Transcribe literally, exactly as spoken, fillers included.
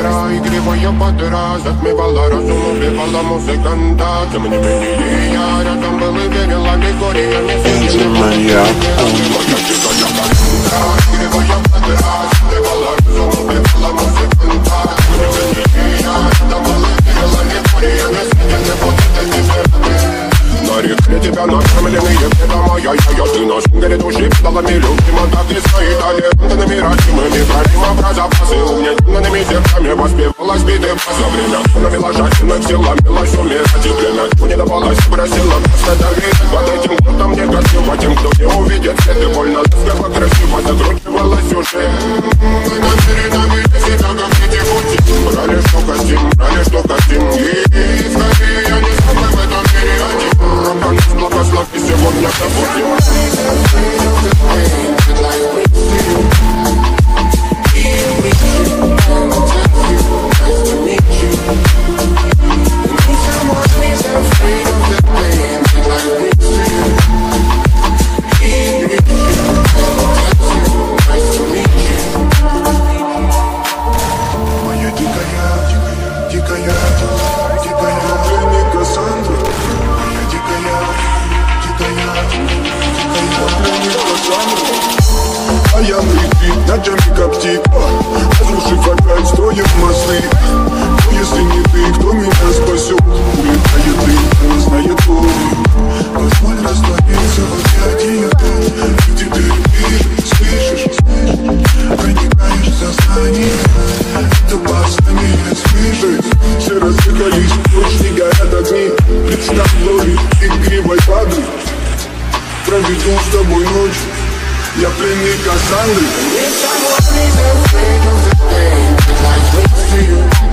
пора, игривая подра затмевала разум, убивала музыканта. Тем не менее я рядом был и верила легориями. Игривая подра затмевала разум, убивала музыканта. Тем не менее я рядом был и верила легориями. На реке тебя накормленные предома. Я, я, я, ты на шунгере души педалами любима. Так и стоит талентами родимыми. Хранима запасы угнетенными сердцами. Воспевалась биты за время. Становила жадиной, сила милась умирать. И время не давалась, просила просто доверить. Под этим кругом не красиво. Тем, кто не увидит свет, и больно ласково красиво закручивалась уже. Мы намерены выйти себя, как дети пути. Брали, что хотим, брали, что хотим. И скорее я не самый в этом мире один. Рок-н благослови сегодня забудем. Моя дикая, дикая, дикая, дикая пленника Сандра. Моя дикая, дикая, дикая пленника Сандра. А я прикрыт ночами как птица, разрушив опять строим мосты. Но если не ты, кто меня спасет? Улетает дым, не знает боль. Позволь раствориться в объятиях. И теперь ты слышишь, проникаешь в сознание. Это баснями слышишь. Все рассыпались, ночь не горят огни. Представь лори игривой воды. Проведу с тобой ночь. Я пленник Кассандры. If someone is afraid of the pain, I'd like to you.